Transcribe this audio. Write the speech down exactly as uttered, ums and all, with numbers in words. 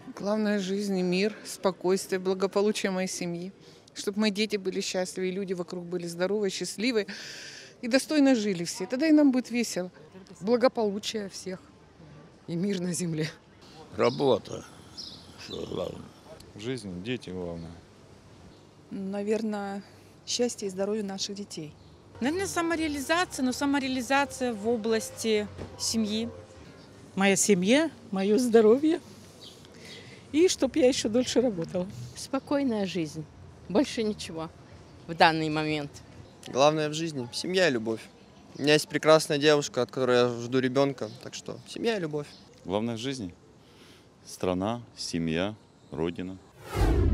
Главное в жизни мир, спокойствие, благополучие моей семьи. Чтобы мои дети были счастливы, и люди вокруг были здоровы, счастливы и достойно жили все. Тогда и нам будет весело. Благополучие всех и мир на земле. Работа, что главное. В жизни дети главное. Наверное, счастье и здоровье наших детей. Наверное, самореализация, но самореализация в области семьи. Моя семья, мое здоровье. И чтоб я еще дольше работала. Спокойная жизнь. Больше ничего в данный момент. Главное в жизни – семья и любовь. У меня есть прекрасная девушка, от которой я жду ребенка, так что семья и любовь. Главное в жизни – страна, семья, родина.